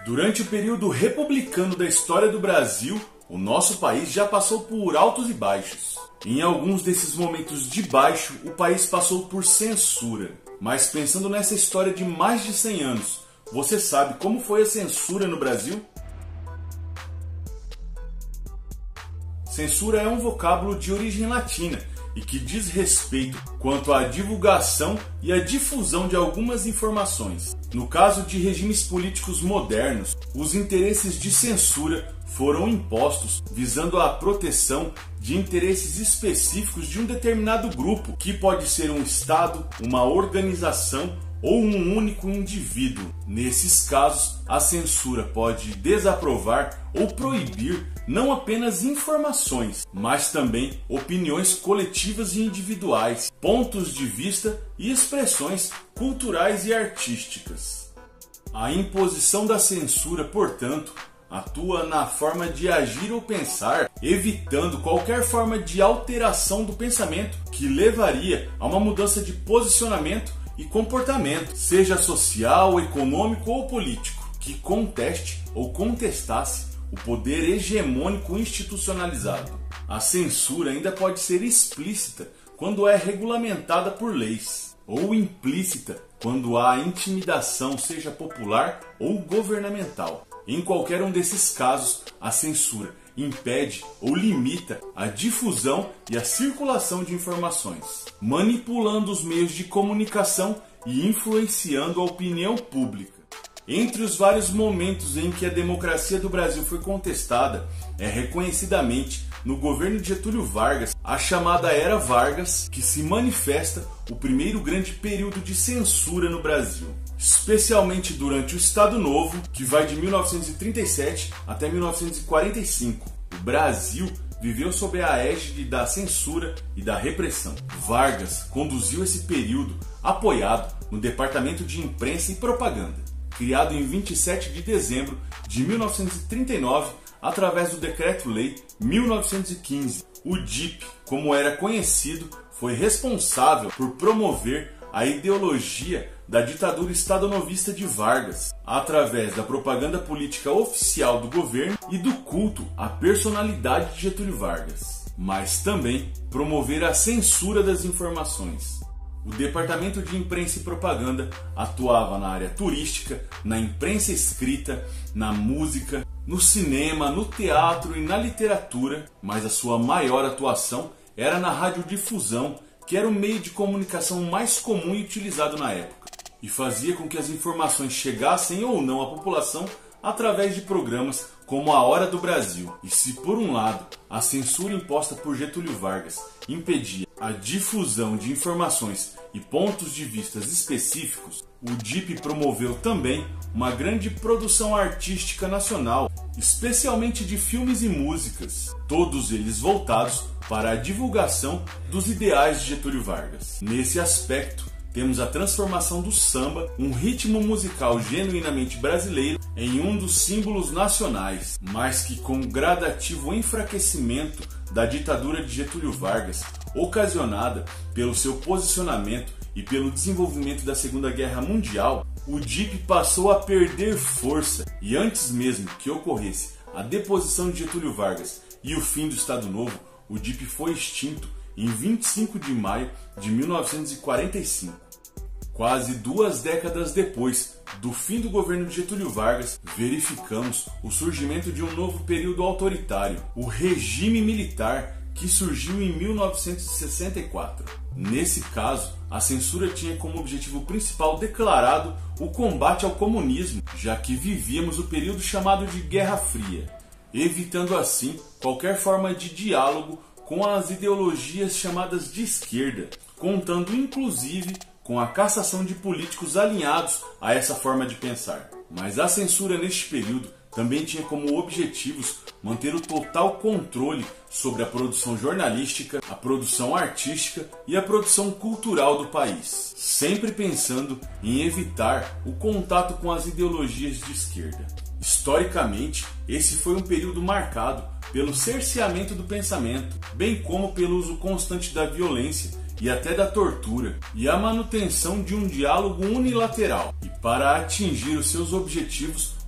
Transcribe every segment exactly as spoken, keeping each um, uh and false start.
Durante o período republicano da história do Brasil, o nosso país já passou por altos e baixos. Em alguns desses momentos de baixo, o país passou por censura. Mas pensando nessa história de mais de cem anos, você sabe como foi a censura no Brasil? Censura é um vocábulo de origem latina e que diz respeito quanto à divulgação e à difusão de algumas informações. No caso de regimes políticos modernos, os interesses de censura foram impostos visando a proteção de interesses específicos de um determinado grupo, que pode ser um Estado, uma organização ou um único indivíduo. Nesses casos, a censura pode desaprovar ou proibir não apenas informações, mas também opiniões coletivas e individuais, pontos de vista e expressões culturais e artísticas. A imposição da censura, portanto, atua na forma de agir ou pensar, evitando qualquer forma de alteração do pensamento que levaria a uma mudança de posicionamento e comportamento, seja social, econômico ou político, que conteste ou contestasse o poder hegemônico institucionalizado. A censura ainda pode ser explícita quando é regulamentada por leis, ou implícita quando há intimidação, seja popular ou governamental. Em qualquer um desses casos, a censura impede ou limita a difusão e a circulação de informações, manipulando os meios de comunicação e influenciando a opinião pública. Entre os vários momentos em que a democracia do Brasil foi contestada, é reconhecidamente no governo de Getúlio Vargas, a chamada Era Vargas, que se manifesta o primeiro grande período de censura no Brasil. Especialmente durante o Estado Novo, que vai de mil novecentos e trinta e sete até mil novecentos e quarenta e cinco. O Brasil viveu sob a égide da censura e da repressão. Vargas conduziu esse período apoiado no Departamento de Imprensa e Propaganda, criado em vinte e sete de dezembro de mil novecentos e trinta e nove através do Decreto-Lei mil novecentos e quinze. O D I P, como era conhecido, foi responsável por promover a ideologia da ditadura estadonovista de Vargas, através da propaganda política oficial do governo e do culto à personalidade de Getúlio Vargas, mas também promover a censura das informações. O Departamento de Imprensa e Propaganda atuava na área turística, na imprensa escrita, na música, no cinema, no teatro e na literatura, mas a sua maior atuação era na radiodifusão, que era o meio de comunicação mais comum e utilizado na época, e fazia com que as informações chegassem ou não à população através de programas como A Hora do Brasil. E se por um lado a censura imposta por Getúlio Vargas impedia a difusão de informações e pontos de vista específicos, o D I P promoveu também uma grande produção artística nacional, especialmente de filmes e músicas, todos eles voltados para a divulgação dos ideais de Getúlio Vargas. Nesse aspecto, temos a transformação do samba, um ritmo musical genuinamente brasileiro, em um dos símbolos nacionais, mas que com gradativo enfraquecimento da ditadura de Getúlio Vargas, ocasionada pelo seu posicionamento e pelo desenvolvimento da Segunda Guerra Mundial, o D I P passou a perder força, e antes mesmo que ocorresse a deposição de Getúlio Vargas e o fim do Estado Novo, o D I P foi extinto em vinte e cinco de maio de mil novecentos e quarenta e cinco. Quase duas décadas depois do fim do governo de Getúlio Vargas, verificamos o surgimento de um novo período autoritário, o regime militar, que surgiu em mil novecentos e sessenta e quatro. Nesse caso, a censura tinha como objetivo principal declarado o combate ao comunismo, já que vivíamos o período chamado de Guerra Fria, evitando assim qualquer forma de diálogo com as ideologias chamadas de esquerda, contando inclusive com a cassação de políticos alinhados a essa forma de pensar. Mas a censura neste período também tinha como objetivos manter o total controle sobre a produção jornalística, a produção artística e a produção cultural do país, sempre pensando em evitar o contato com as ideologias de esquerda. Historicamente, esse foi um período marcado pelo cerceamento do pensamento, bem como pelo uso constante da violência e até da tortura, e a manutenção de um diálogo unilateral. E para atingir os seus objetivos,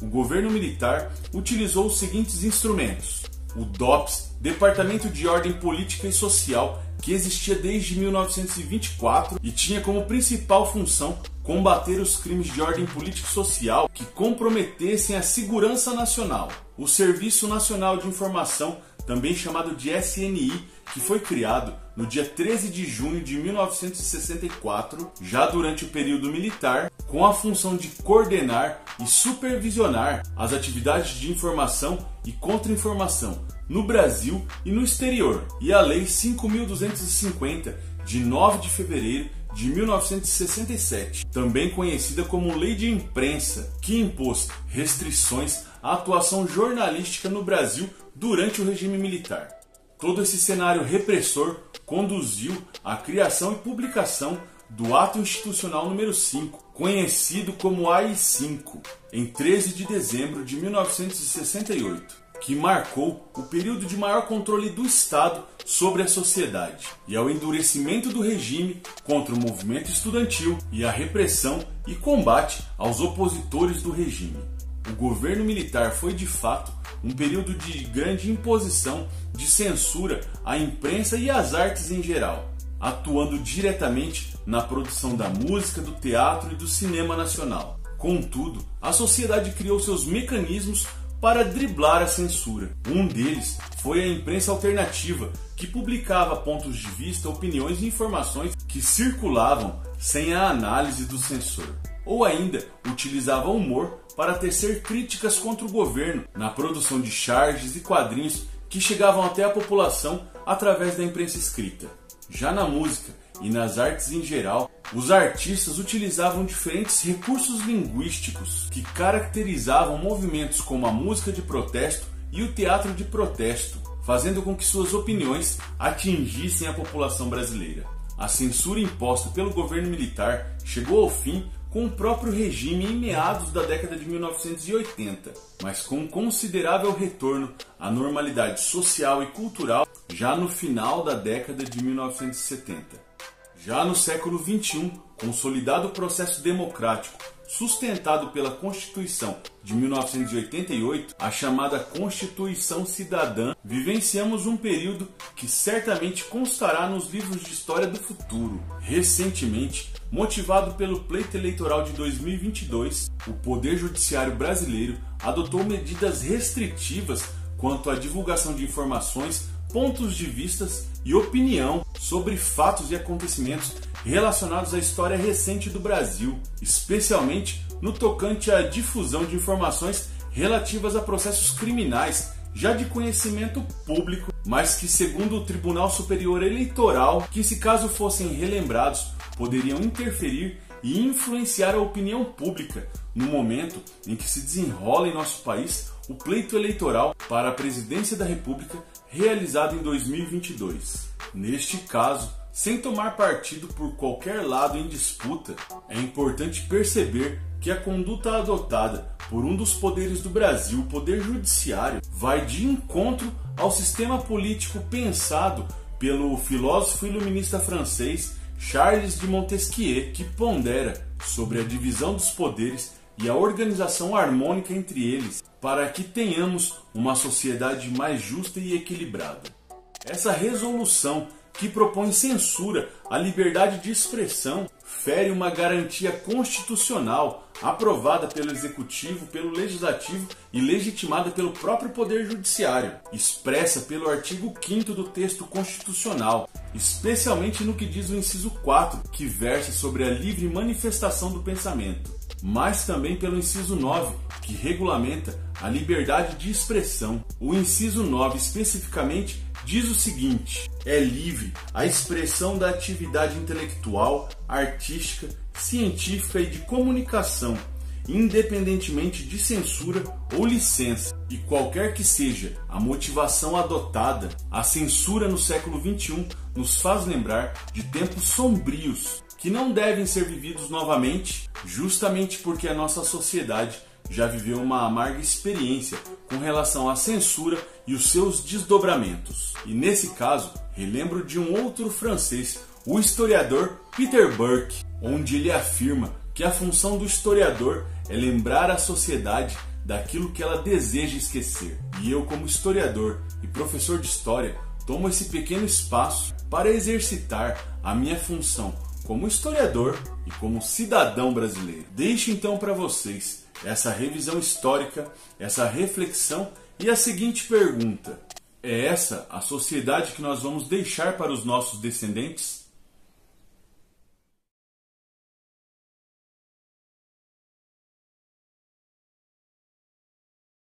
o governo militar utilizou os seguintes instrumentos: o DOPS, Departamento de Ordem Política e Social, que existia desde mil novecentos e vinte e quatro e tinha como principal função combater os crimes de ordem política e social que comprometessem a segurança nacional. O Serviço Nacional de Informação, também chamado de S N I, que foi criado no dia treze de junho de mil novecentos e sessenta e quatro, já durante o período militar, com a função de coordenar e supervisionar as atividades de informação e contra-informação no Brasil e no exterior, e a Lei cinco mil duzentos e cinquenta, de nove de fevereiro de mil novecentos e sessenta e sete, também conhecida como Lei de Imprensa, que impôs restrições à atuação jornalística no Brasil durante o regime militar. Todo esse cenário repressor conduziu à criação e publicação do Ato Institucional número cinco, conhecido como A I cinco, em treze de dezembro de mil novecentos e sessenta e oito, que marcou o período de maior controle do Estado sobre a sociedade e ao endurecimento do regime contra o movimento estudantil e a repressão e combate aos opositores do regime. O governo militar foi de fato um período de grande imposição de censura à imprensa e às artes em geral, atuando diretamente na produção da música, do teatro e do cinema nacional. Contudo, a sociedade criou seus mecanismos para driblar a censura. Um deles foi a imprensa alternativa, que publicava pontos de vista, opiniões e informações que circulavam sem a análise do censor. Ou ainda utilizava o humor para tecer críticas contra o governo na produção de charges e quadrinhos que chegavam até a população através da imprensa escrita. Já na música e nas artes em geral, os artistas utilizavam diferentes recursos linguísticos que caracterizavam movimentos como a música de protesto e o teatro de protesto, fazendo com que suas opiniões atingissem a população brasileira. A censura imposta pelo governo militar chegou ao fim com o próprio regime em meados da década de mil novecentos e oitenta, mas com um considerável retorno à normalidade social e cultural já no final da década de mil novecentos e setenta. Já no século vinte e um, consolidado o processo democrático sustentado pela Constituição de mil novecentos e oitenta e oito, a chamada Constituição Cidadã, vivenciamos um período que certamente constará nos livros de história do futuro. Recentemente, motivado pelo pleito eleitoral de dois mil e vinte e dois, o Poder Judiciário brasileiro adotou medidas restritivas quanto à divulgação de informações, pontos de vistas e opinião sobre fatos e acontecimentos relacionados à história recente do Brasil, especialmente no tocante à difusão de informações relativas a processos criminais já de conhecimento público, mas que, segundo o Tribunal Superior Eleitoral, que se caso fossem relembrados, poderiam interferir e influenciar a opinião pública no momento em que se desenrola em nosso país o pleito eleitoral para a presidência da República realizado em dois mil e vinte e dois. Neste caso, sem tomar partido por qualquer lado em disputa, é importante perceber que a conduta adotada por um dos poderes do Brasil, o Poder Judiciário, vai de encontro ao sistema político pensado pelo filósofo iluminista francês Charles de Montesquieu, que pondera sobre a divisão dos poderes e a organização harmônica entre eles para que tenhamos uma sociedade mais justa e equilibrada. Essa resolução, que propõe censura à liberdade de expressão, fere uma garantia constitucional aprovada pelo Executivo, pelo Legislativo e legitimada pelo próprio Poder Judiciário, expressa pelo artigo quinto do texto constitucional, especialmente no que diz o inciso quatro, que versa sobre a livre manifestação do pensamento, mas também pelo inciso nove, que regulamenta a liberdade de expressão. O inciso nove, especificamente, diz o seguinte: é livre a expressão da atividade intelectual, artística, científica e de comunicação, independentemente de censura ou licença. E qualquer que seja a motivação adotada, a censura no século vinte e um nos faz lembrar de tempos sombrios que não devem ser vividos novamente, justamente porque a nossa sociedade já viveu uma amarga experiência com relação à censura e os seus desdobramentos. E nesse caso, relembro de um outro francês, o historiador Peter Burke, onde ele afirma que a função do historiador é lembrar a sociedade daquilo que ela deseja esquecer. E eu, como historiador e professor de história, tomo esse pequeno espaço para exercitar a minha função como historiador e como cidadão brasileiro. Deixo então para vocês essa revisão histórica, essa reflexão e a seguinte pergunta: é essa a sociedade que nós vamos deixar para os nossos descendentes?